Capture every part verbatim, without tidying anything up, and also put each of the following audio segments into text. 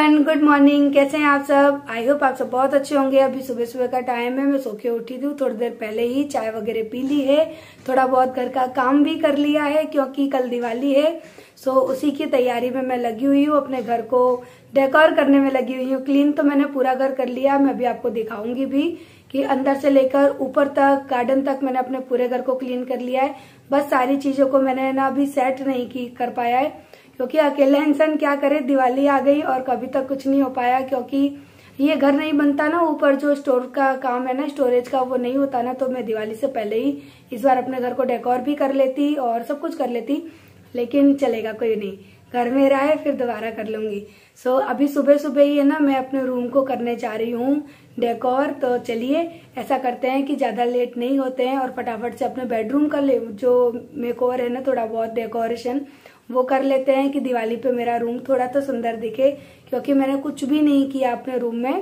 Everyone, good morning. कैसे हैं आप सब? आई होप आप सब बहुत अच्छे होंगे। अभी सुबह सुबह का टाइम है, मैं सो के उठी थी, थोड़ी देर पहले ही चाय वगैरह पी ली है, थोड़ा बहुत घर का काम भी कर लिया है क्योंकि कल दिवाली है। सो उसी की तैयारी में मैं लगी हुई हूँ, अपने घर को डेकोर करने में लगी हुई हूँ। क्लीन तो मैंने पूरा घर कर लिया, मैं अभी आपको दिखाऊंगी भी कि अंदर से लेकर ऊपर तक, गार्डन तक मैंने अपने पूरे घर को क्लीन कर लिया है। बस सारी चीजों को मैंने ना अभी सेट नहीं की कर पाया है क्योंकि अकेला इंसान क्या करे, दिवाली आ गई और कभी तक कुछ नहीं हो पाया क्योंकि ये घर नहीं बनता ना, ऊपर जो स्टोर का काम है ना, स्टोरेज का, वो नहीं होता ना। तो मैं दिवाली से पहले ही इस बार अपने घर को डेकोर भी कर लेती और सब कुछ कर लेती, लेकिन चलेगा, कोई नहीं, घर में रहा है, फिर दोबारा कर लूंगी। सो so, अभी सुबह सुबह ही है ना, मैं अपने रूम को करने जा रही हूँ डेकोर। तो चलिए ऐसा करते हैं कि ज्यादा लेट नहीं होते हैं और फटाफट से अपने बेडरूम का जो मेकओवर है ना, थोड़ा बहुत डेकोरेशन वो कर लेते हैं कि दिवाली पे मेरा रूम थोड़ा तो सुंदर दिखे, क्योंकि मैंने कुछ भी नहीं किया अपने रूम में।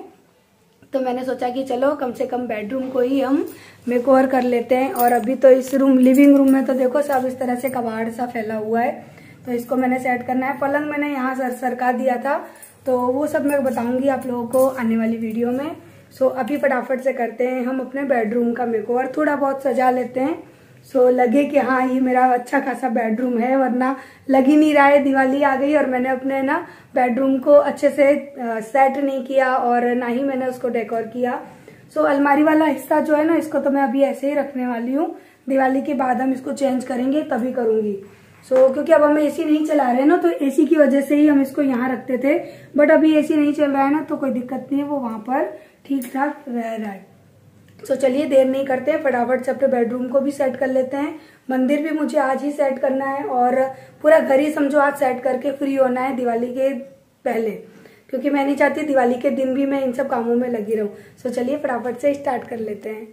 तो मैंने सोचा कि चलो कम से कम बेडरूम को ही हम मेकओवर कर लेते हैं। और अभी तो इस रूम, लिविंग रूम में तो देखो सब इस तरह से कबाड़ सा फैला हुआ है, तो इसको मैंने सेट करना है। पलंग मैंने यहाँ सर सरका दिया था, तो वो सब मैं बताऊंगी आप लोगों को आने वाली वीडियो में। सो अभी फटाफट से करते हैं हम अपने बेडरूम का मेकओवर, थोड़ा बहुत सजा लेते हैं। सो so, लगे कि हाँ ये मेरा अच्छा खासा बेडरूम है, वरना लग ही नहीं रहा है। दिवाली आ गई और मैंने अपने ना बेडरूम को अच्छे से सेट नहीं किया और ना ही मैंने उसको डेकोर किया। सो so, अलमारी वाला हिस्सा जो है ना, इसको तो मैं अभी ऐसे ही रखने वाली हूँ। दिवाली के बाद हम इसको चेंज करेंगे, तभी करूंगी। सो so, क्योंकि अब हम एसी नहीं चला रहे हैं ना, तो एसी की वजह से ही हम इसको यहाँ रखते थे, बट अभी एसी नहीं चल रहा है ना, तो कोई दिक्कत नहीं है, वो वहां पर ठीक ठाक रह रहा है। तो so, चलिए देर नहीं करते हैं, फटाफट से अपने बेडरूम को भी सेट कर लेते हैं। मंदिर भी मुझे आज ही सेट करना है और पूरा घर ही समझो आज सेट करके फ्री होना है दिवाली के पहले, क्योंकि मैं नहीं चाहती दिवाली के दिन भी मैं इन सब कामों में लगी रहूं। सो so, चलिए फटाफट से स्टार्ट कर लेते हैं।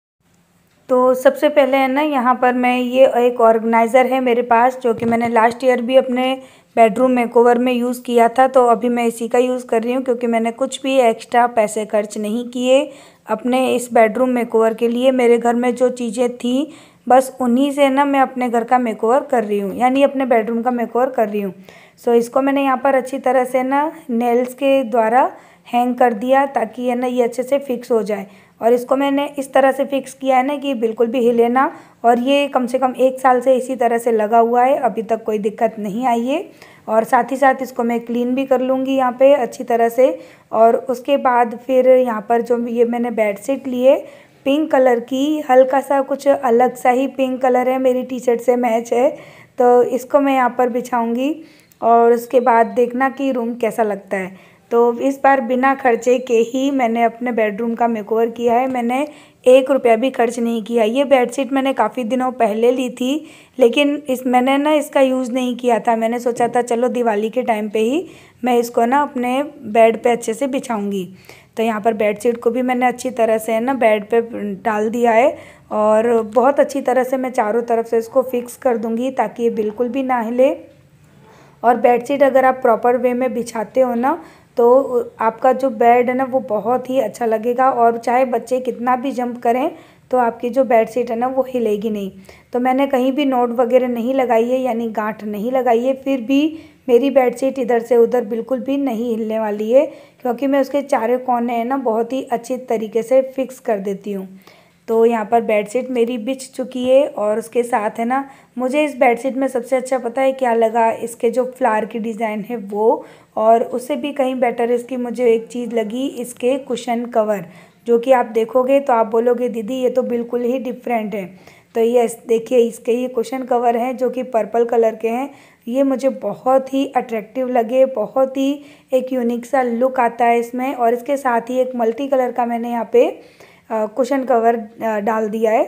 तो सबसे पहले है ना, यहाँ पर मैं ये एक ऑर्गेनाइज़र है मेरे पास, जो कि मैंने लास्ट ईयर भी अपने बेडरूम मेकओवर में यूज़ किया था, तो अभी मैं इसी का यूज़ कर रही हूँ क्योंकि मैंने कुछ भी एक्स्ट्रा पैसे खर्च नहीं किए अपने इस बेडरूम मेकओवर के लिए। मेरे घर में जो चीज़ें थी बस उन्हीं से ना मैं अपने घर का मेकओवर कर रही हूँ, यानी अपने बेडरूम का मेकओवर कर रही हूँ। सो इसको मैंने यहाँ पर अच्छी तरह से ना नेल्स के द्वारा हैंग कर दिया ताकि है ना ये अच्छे से फिक्स हो जाए। और इसको मैंने इस तरह से फिक्स किया है ना कि बिल्कुल भी हिले ना, और ये कम से कम एक साल से इसी तरह से लगा हुआ है, अभी तक कोई दिक्कत नहीं आई है। और साथ ही साथ इसको मैं क्लीन भी कर लूँगी यहाँ पे अच्छी तरह से। और उसके बाद फिर यहाँ पर जो ये मैंने बेडशीट ली है पिंक कलर की, हल्का सा कुछ अलग सा ही पिंक कलर है, मेरी टी शर्ट से मैच है, तो इसको मैं यहाँ पर बिछाऊँगी और उसके बाद देखना कि रूम कैसा लगता है। तो इस बार बिना खर्चे के ही मैंने अपने बेडरूम का मेकओवर किया है, मैंने एक रुपया भी खर्च नहीं किया। ये बेडशीट मैंने काफ़ी दिनों पहले ली थी, लेकिन इस मैंने ना इसका यूज़ नहीं किया था। मैंने सोचा था चलो दिवाली के टाइम पे ही मैं इसको ना अपने बेड पे अच्छे से बिछाऊंगी। तो यहाँ पर बेडशीट को भी मैंने अच्छी तरह से ना बेड पे डाल दिया है और बहुत अच्छी तरह से मैं चारों तरफ से इसको फिक्स कर दूँगी ताकि ये बिल्कुल भी ना हिले। और बेडशीट अगर आप प्रॉपर वे में बिछाते हो ना, तो आपका जो बेड है ना वो बहुत ही अच्छा लगेगा, और चाहे बच्चे कितना भी जंप करें तो आपकी जो बेडशीट है ना वो हिलेगी नहीं। तो मैंने कहीं भी नोट वगैरह नहीं लगाई है, यानी गांठ नहीं लगाई है, फिर भी मेरी बेडशीट इधर से उधर बिल्कुल भी नहीं हिलने वाली है, क्योंकि मैं उसके चारों कोने है ना बहुत ही अच्छी तरीके से फिक्स कर देती हूँ। तो यहाँ पर बेडशीट मेरी बिछ चुकी है और उसके साथ है ना, मुझे इस बेडशीट में सबसे अच्छा पता है क्या लगा, इसके जो फ्लावर की डिज़ाइन है वो, और उससे भी कहीं बेटर इसकी मुझे एक चीज़ लगी, इसके कुशन कवर, जो कि आप देखोगे तो आप बोलोगे दीदी ये तो बिल्कुल ही डिफरेंट है। तो ये देखिए, इसके ये कुशन कवर हैं जो कि पर्पल कलर के हैं, ये मुझे बहुत ही अट्रैक्टिव लगे, बहुत ही एक यूनिक सा लुक आता है इसमें। और इसके साथ ही एक मल्टी कलर का मैंने यहाँ पे कुशन कवर डाल दिया है,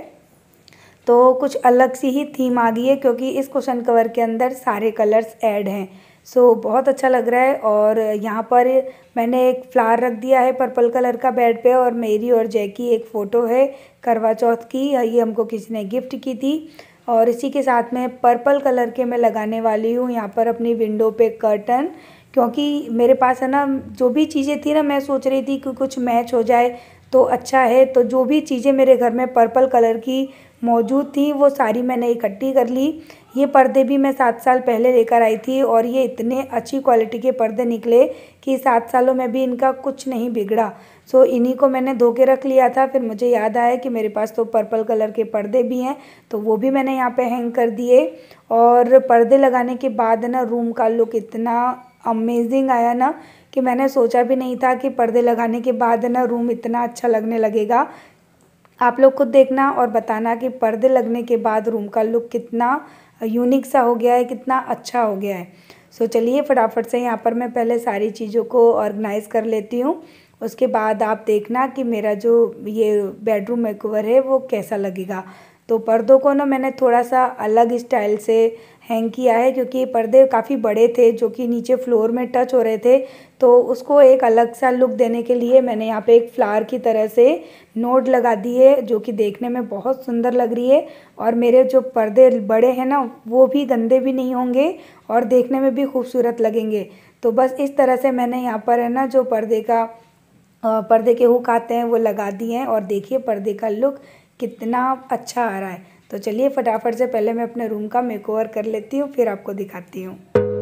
तो कुछ अलग सी ही थीम आ गई है क्योंकि इस कुशन कवर के अंदर सारे कलर्स ऐड हैं। सो बहुत अच्छा लग रहा है। और यहाँ पर मैंने एक फ्लावर रख दिया है पर्पल कलर का बेड पे, और मेरी और जय की एक फ़ोटो है करवा चौथ की, ये हमको किसी ने गिफ्ट की थी। और इसी के साथ में पर्पल कलर के मैं लगाने वाली हूँ यहाँ पर अपनी विंडो पे कर्टन, क्योंकि मेरे पास है ना जो भी चीज़ें थी ना, मैं सोच रही थी कि कुछ मैच हो जाए तो अच्छा है। तो जो भी चीज़ें मेरे घर में पर्पल कलर की मौजूद थी वो सारी मैंने इकट्ठी कर ली। ये पर्दे भी मैं सात साल पहले लेकर आई थी और ये इतने अच्छी क्वालिटी के पर्दे निकले कि सात सालों में भी इनका कुछ नहीं बिगड़ा। सो इन्हीं को मैंने धो के रख लिया था। फिर मुझे याद आया कि मेरे पास तो पर्पल कलर के पर्दे भी हैं, तो वो भी मैंने यहाँ पे हैंग कर दिए। और पर्दे लगाने के बाद ना रूम का लुक इतना अमेजिंग आया ना कि मैंने सोचा भी नहीं था कि पर्दे लगाने के बाद ना रूम इतना अच्छा लगने लगेगा। आप लोग खुद देखना और बताना कि पर्दे लगने के बाद रूम का लुक कितना यूनिक सा हो गया है, कितना अच्छा हो गया है। सो चलिए फटाफट से यहाँ पर मैं पहले सारी चीज़ों को ऑर्गेनाइज़ कर लेती हूँ, उसके बाद आप देखना कि मेरा जो ये बेडरूम मेकओवर है वो कैसा लगेगा। तो पर्दों को ना मैंने थोड़ा सा अलग स्टाइल से हैंग किया है, क्योंकि ये पर्दे काफ़ी बड़े थे जो कि नीचे फ्लोर में टच हो रहे थे, तो उसको एक अलग सा लुक देने के लिए मैंने यहाँ पे एक फ्लावर की तरह से नोट लगा दी है, जो कि देखने में बहुत सुंदर लग रही है। और मेरे जो पर्दे बड़े हैं ना वो भी गंदे भी नहीं होंगे और देखने में भी खूबसूरत लगेंगे। तो बस इस तरह से मैंने यहाँ पर है ना जो पर्दे का पर्दे के हुक आते हैं वो लगा दिए हैं और देखिए पर्दे का लुक कितना अच्छा आ रहा है। तो चलिए फटाफट से पहले मैं अपने रूम का मेकओवर कर लेती हूँ, फिर आपको दिखाती हूँ।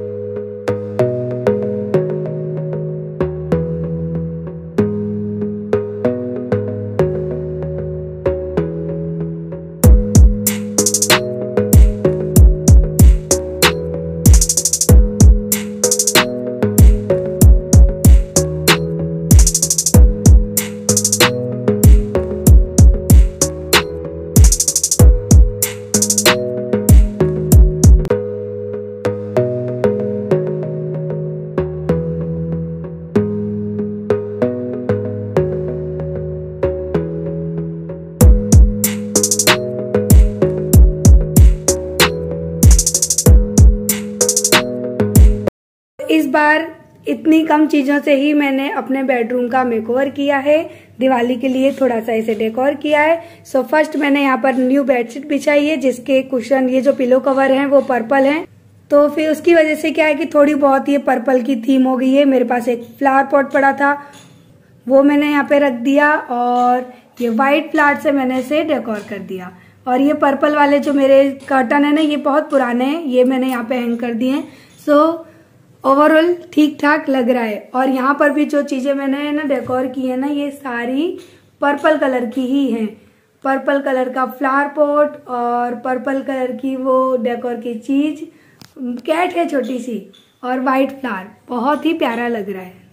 इस बार इतनी कम चीज़ों से ही मैंने अपने बेडरूम का मेकओवर किया है। दिवाली के लिए थोड़ा सा इसे डेकोर किया है। सो फर्स्ट मैंने यहाँ पर न्यू बेडशीट बिछाई है, जिसके कुशन ये जो पिलो कवर हैं वो पर्पल हैं। तो फिर उसकी वजह से क्या है कि थोड़ी बहुत ये पर्पल की थीम हो गई है। मेरे पास एक फ्लावर पॉट पड़ा था, वो मैंने यहाँ पे रख दिया और ये व्हाइट फ्लावर से मैंने इसे डेकोर कर दिया। और ये पर्पल वाले जो मेरे कर्टन है ना ये बहुत पुराने हैं, ये मैंने यहाँ पे हैंग कर दिए हैं। सो ओवरऑल ठीक ठाक लग रहा है। और यहाँ पर भी जो चीजें मैंने ना डेकोर की है ना ये सारी पर्पल कलर की ही हैं। पर्पल कलर का फ्लावर पॉट और पर्पल कलर की वो डेकोर की चीज, कैट है छोटी सी और वाइट फ्लावर, बहुत ही प्यारा लग रहा है।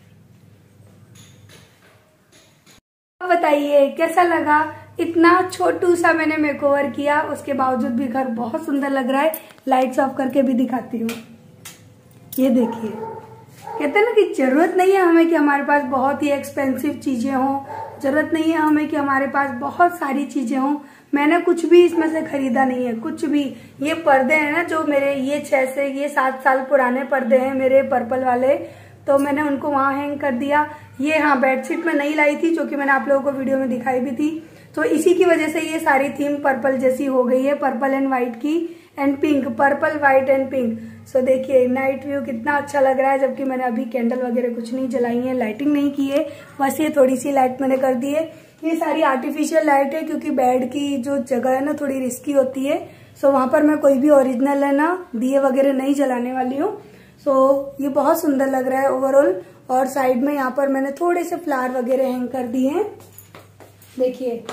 बताइए कैसा लगा। इतना छोटू सा मैंने मेकओवर किया, उसके बावजूद भी घर बहुत सुंदर लग रहा है। लाइट्स ऑफ करके भी दिखाती हूँ। ये देखिए, कहते हैं ना कि जरूरत नहीं है हमें कि हमारे पास बहुत ही एक्सपेंसिव चीजें हों, जरूरत नहीं है हमें कि हमारे पास बहुत सारी चीजें हों। मैंने कुछ भी इसमें से खरीदा नहीं है, कुछ भी। ये पर्दे हैं ना जो मेरे, ये छह से ये सात साल पुराने पर्दे हैं मेरे पर्पल वाले, तो मैंने उनको वहां हैंग कर दिया। ये हाँ बेडशीट में नहीं लाई थी, जो कि मैंने आप लोगों को वीडियो में दिखाई भी थी। तो इसी की वजह से ये सारी थीम पर्पल जैसी हो गई है, पर्पल एंड व्हाइट की and pink, purple white and pink. So देखिए नाइट व्यू कितना अच्छा लग रहा है, जबकि मैंने अभी कैंडल वगैरह कुछ नहीं जलाई है, लाइटिंग नहीं की है, बस ये थोड़ी सी लाइट मैंने कर दी है। ये सारी आर्टिफिशियल लाइट है, क्योंकि बेड की जो जगह है ना थोड़ी रिस्की होती है। सो वहां पर मैं कोई भी ओरिजिनल है ना दिए वगैरह नहीं जलाने वाली हूँ। सो ये बहुत सुंदर लग रहा है ओवरऑल। और साइड में यहाँ पर मैंने थोड़े से फ्लावर वगैरह हैंग कर दिए हैं, देखिए,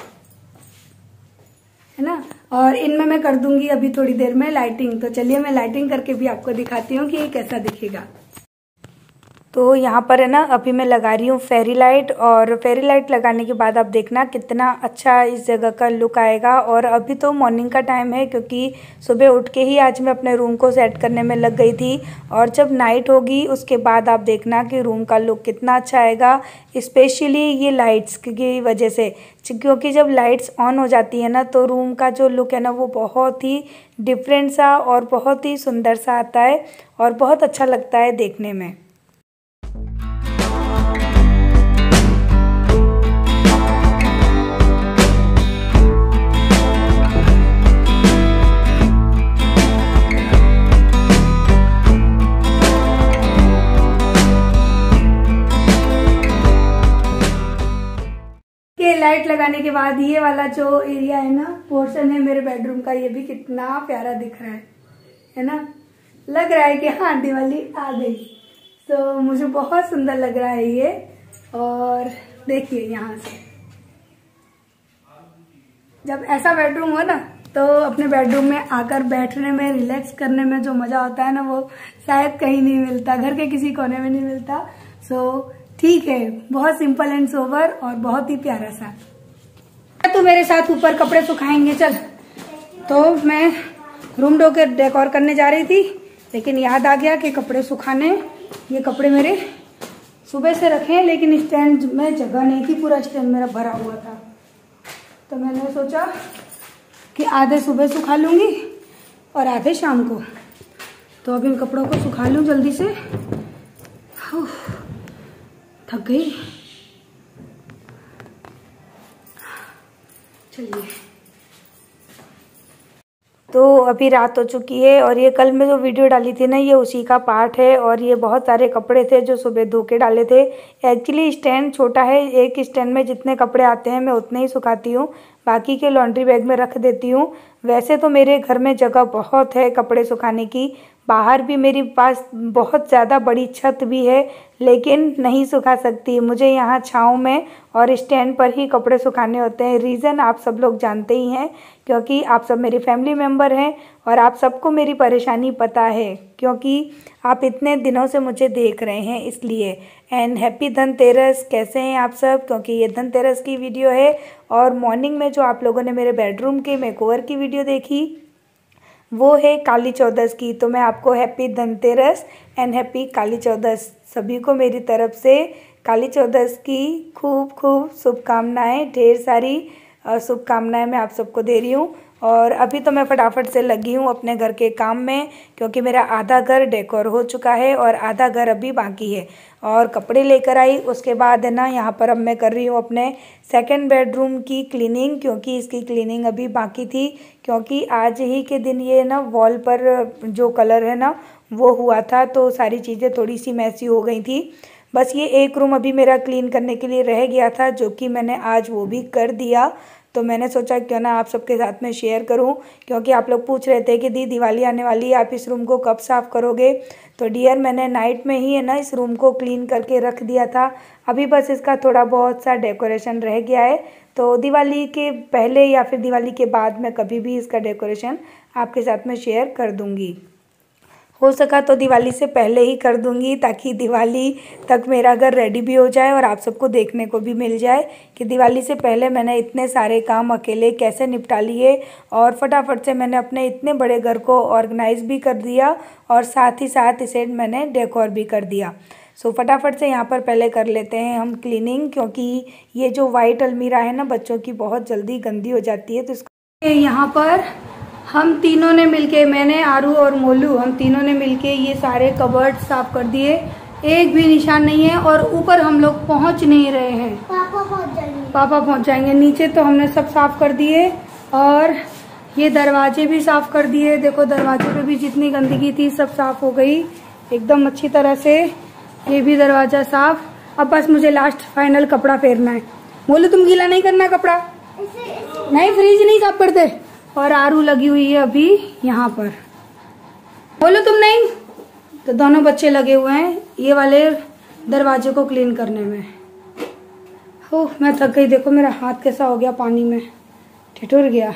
है ना। और इनमें मैं कर दूंगी अभी थोड़ी देर में लाइटिंग। तो चलिए मैं लाइटिंग करके भी आपको दिखाती हूँ कि ये कैसा दिखेगा। तो यहाँ पर है ना अभी मैं लगा रही हूँ फेरी लाइट, और फेरी लाइट लगाने के बाद आप देखना कितना अच्छा इस जगह का लुक आएगा। और अभी तो मॉर्निंग का टाइम है, क्योंकि सुबह उठ के ही आज मैं अपने रूम को सेट करने में लग गई थी। और जब नाइट होगी उसके बाद आप देखना कि रूम का लुक कितना अच्छा आएगा, स्पेशली ये लाइट्स की वजह से। क्योंकि जब लाइट्स ऑन हो जाती है ना तो रूम का जो लुक है ना वो बहुत ही डिफरेंट सा और बहुत ही सुंदर सा आता है और बहुत अच्छा लगता है देखने में। लाइट लगाने के बाद ये वाला जो एरिया है ना, पोर्शन है मेरे बेडरूम का, ये भी कितना प्यारा दिख रहा है। है ना। लग रहा है कि हाँ दिवाली आ गई। तो मुझे बहुत सुंदर लग रहा है ये। और देखिए यहाँ से जब ऐसा बेडरूम हो ना तो अपने बेडरूम में आकर बैठने में, रिलैक्स करने में जो मजा होता है ना वो शायद कहीं नहीं मिलता, घर के किसी कोने में नहीं मिलता। सो ठीक है, बहुत सिंपल एंड सोबर और बहुत ही प्यारा सा। तो मेरे साथ ऊपर कपड़े सुखाएंगे चल। तो मैं रूम डो के डेकोर करने जा रही थी, लेकिन याद आ गया कि कपड़े सुखाने, ये कपड़े मेरे सुबह से रखे हैं लेकिन स्टैंड में जगह नहीं थी, पूरा स्टैंड मेरा भरा हुआ था। तो मैंने सोचा कि आधे सुबह सुखा लूंगी और आधे शाम को। तो अब इन कपड़ों को सुखा लूं जल्दी से। थक गई। चलिए। तो अभी रात हो चुकी है और ये कल मैं जो वीडियो डाली थी ना ये उसी का पार्ट है। और ये बहुत सारे कपड़े थे जो सुबह धो के डाले थे। एक्चुअली स्टैंड छोटा है, एक स्टैंड में जितने कपड़े आते हैं मैं उतने ही सुखाती हूँ, बाकी के लॉन्ड्री बैग में रख देती हूँ। वैसे तो मेरे घर में जगह बहुत है कपड़े सुखाने की, बाहर भी मेरे पास बहुत ज़्यादा बड़ी छत भी है, लेकिन नहीं सुखा सकती। मुझे यहाँ छाँव में और स्टैंड पर ही कपड़े सुखाने होते हैं। रीज़न आप सब लोग जानते ही हैं, क्योंकि आप सब मेरी फैमिली मेम्बर हैं और आप सबको मेरी परेशानी पता है, क्योंकि आप इतने दिनों से मुझे देख रहे हैं इसलिए। And happy Dhanteras. कैसे हैं आप सब? क्योंकि ये धनतेरस की वीडियो है और मॉर्निंग में जो आप लोगों ने मेरे बेडरूम के मेकओवर की वीडियो देखी वो है काली चौदस की। तो मैं आपको happy Dhanteras and happy Kali Chaudas, सभी को मेरी तरफ से काली चौदस की खूब खूब शुभकामनाएं, ढेर सारी शुभकामनाएं मैं आप सबको दे रही हूँ। और अभी तो मैं फटाफट से लगी हूँ अपने घर के काम में, क्योंकि मेरा आधा घर डेकोर हो चुका है और आधा घर अभी बाकी है। और कपड़े लेकर आई, उसके बाद है ना यहाँ पर अब मैं कर रही हूँ अपने सेकंड बेडरूम की क्लीनिंग, क्योंकि इसकी क्लीनिंग अभी बाकी थी। क्योंकि आज ही के दिन ये ना वॉल पर जो कलर है ना वो हुआ था, तो सारी चीज़ें थोड़ी सी मैसी हो गई थी। बस ये एक रूम अभी मेरा क्लीन करने के लिए रह गया था, जो कि मैंने आज वो भी कर दिया। तो मैंने सोचा क्यों ना आप सबके साथ में शेयर करूं, क्योंकि आप लोग पूछ रहे थे कि दी दिवाली आने वाली है, आप इस रूम को कब साफ़ करोगे। तो डियर मैंने नाइट में ही है ना इस रूम को क्लीन करके रख दिया था। अभी बस इसका थोड़ा बहुत सा डेकोरेशन रह गया है, तो दिवाली के पहले या फिर दिवाली के बाद मैं कभी भी इसका डेकोरेशन आपके साथ में शेयर कर दूँगी। हो सका तो दिवाली से पहले ही कर दूंगी, ताकि दिवाली तक मेरा घर रेडी भी हो जाए और आप सबको देखने को भी मिल जाए कि दिवाली से पहले मैंने इतने सारे काम अकेले कैसे निपटा लिए। और फटाफट से मैंने अपने इतने बड़े घर को ऑर्गेनाइज भी कर दिया और साथ ही साथ इसे मैंने डेकोर भी कर दिया। सो फटाफट से यहाँ पर पहले कर लेते हैं हम क्लीनिंग, क्योंकि ये जो वाइट अलमीरा है ना बच्चों की बहुत जल्दी गंदी हो जाती है। तो इसको यहाँ पर हम तीनों ने मिलके, मैंने, आरू और मोलू, हम तीनों ने मिलके ये सारे कबर्ड साफ कर दिए, एक भी निशान नहीं है। और ऊपर हम लोग पहुंच नहीं रहे हैं, पापा पहुंच जाएंगे पापा पहुंच जाएंगे नीचे तो हमने सब साफ कर दिए और ये दरवाजे भी साफ कर दिए। देखो दरवाजे पे भी जितनी गंदगी थी सब साफ हो गई एकदम अच्छी तरह से। ये भी दरवाजा साफ। अब बस मुझे लास्ट फाइनल कपड़ा फेरना है। मोलू तुम गीला नहीं करना कपड़ा, नहीं फ्रिज नहीं साफ करते। और आरू लगी हुई है अभी यहाँ पर। बोलो तुम नहीं, तो दोनों बच्चे लगे हुए हैं ये वाले दरवाजे को क्लीन करने में। ओह मैं थक गई, देखो मेरा हाथ कैसा हो गया, पानी में ठिठुर गया।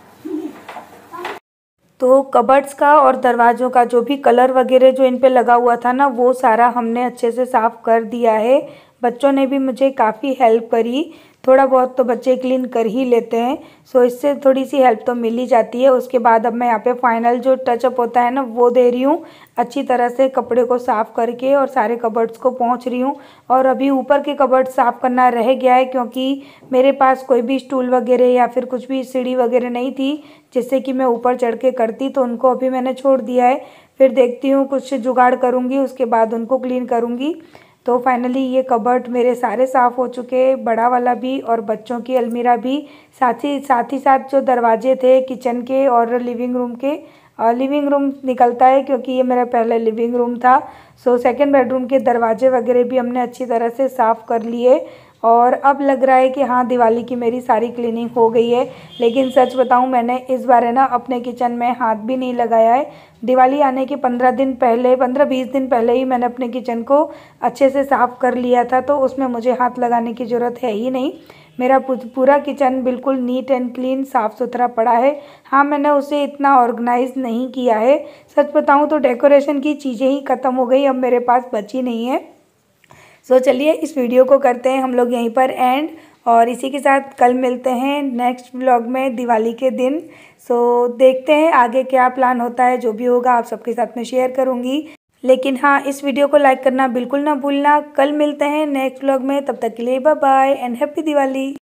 तो कबर्ड्स का और दरवाज़ों का जो भी कलर वगैरह जो इन पे लगा हुआ था ना वो सारा हमने अच्छे से साफ़ कर दिया है। बच्चों ने भी मुझे काफ़ी हेल्प करी, थोड़ा बहुत तो बच्चे क्लीन कर ही लेते हैं, सो इससे थोड़ी सी हेल्प तो मिल ही जाती है। उसके बाद अब मैं यहाँ पे फाइनल जो टचअप होता है ना वो दे रही हूँ, अच्छी तरह से कपड़े को साफ़ करके और सारे कबर्ड्स को पहुँच रही हूँ। और अभी ऊपर के कबर्ड साफ़ करना रह गया है, क्योंकि मेरे पास कोई भी स्टूल वगैरह या फिर कुछ भी सीढ़ी वगैरह नहीं थी जिससे कि मैं ऊपर चढ़ के करती, तो उनको अभी मैंने छोड़ दिया है। फिर देखती हूँ कुछ जुगाड़ करूँगी, उसके बाद उनको क्लीन करूँगी। तो फाइनली ये कबर्ड मेरे सारे साफ़ हो चुके, बड़ा वाला भी और बच्चों की अलमीरा भी, साथ ही साथ ही साथ जो दरवाजे थे किचन के और लिविंग रूम के, और लिविंग रूम निकलता है क्योंकि ये मेरा पहले लिविंग रूम था। सो सेकंड बेडरूम के दरवाजे वगैरह भी हमने अच्छी तरह से साफ़ कर लिए। और अब लग रहा है कि हाँ दिवाली की मेरी सारी क्लीनिंग हो गई है। लेकिन सच बताऊं मैंने इस बार है ना अपने किचन में हाथ भी नहीं लगाया है। दिवाली आने के पंद्रह दिन पहले पंद्रह बीस दिन पहले ही मैंने अपने किचन को अच्छे से साफ़ कर लिया था, तो उसमें मुझे हाथ लगाने की ज़रूरत है ही नहीं। मेरा पूरा किचन बिल्कुल नीट एंड क्लीन साफ़ सुथरा पड़ा है। हाँ मैंने उसे इतना ऑर्गेनाइज नहीं किया है। सच बताऊं तो डेकोरेशन की चीज़ें ही ख़त्म हो गई, अब मेरे पास बची नहीं है। सो चलिए इस वीडियो को करते हैं हम लोग यहीं पर एंड, और इसी के साथ कल मिलते हैं नेक्स्ट व्लॉग में दिवाली के दिन। सो देखते हैं आगे क्या प्लान होता है, जो भी होगा आप सबके साथ में शेयर करूँगी। लेकिन हाँ इस वीडियो को लाइक करना बिल्कुल ना भूलना। कल मिलते हैं नेक्स्ट व्लॉग में, तब तक के लिए bye bye and happy Diwali.